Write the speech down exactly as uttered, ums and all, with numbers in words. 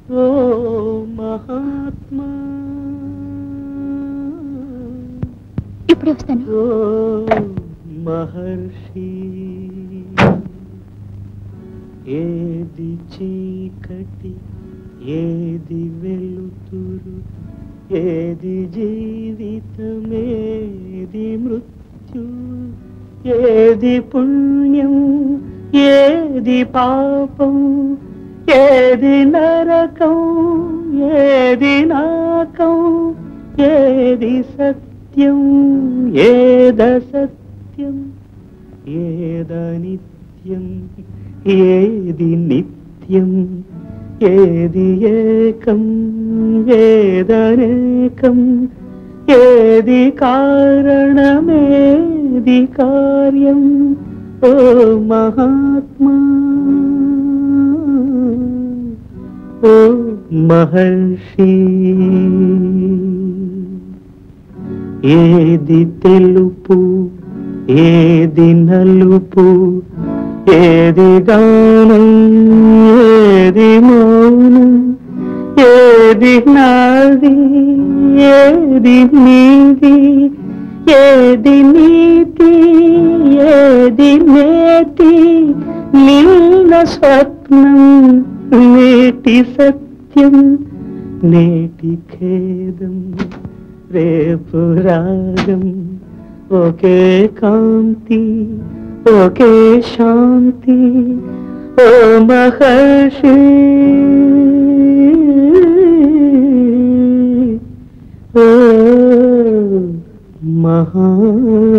ఓ మహాత్మా, ఇప్పుడే వస్తాను. ఓ మహర్షి, ఏది చీకటి ఏది వెలుతురు, ఏది జీవితమేది మృత్యు, ఏది పుణ్యం ఏది పాపం, ఏది నరకం ఏది నాకం, ఏది సత్యం ఏద సత్యం, ఏదనిత్యం ఏది నిత్యం, ఏది ఏకం ఏదనేకం, ఏది కారణమేది కార్యం. ఓ మహాత్మా, ఓ మహర్షి, ఏది తెలుపు ఏది నలుపు, ఏది గానం ఏది మౌనం, ఏది నాది ఏది నీది, ఏది నీతి ఏది నేతి, నిన్న స్వప్నం నేటి సత్యం, నేటి ఖేదం రేపు రాగం, ఒకే కాంతి ఒకే శాంతి. ఓ మహర్షి, ఓ మహర్షి.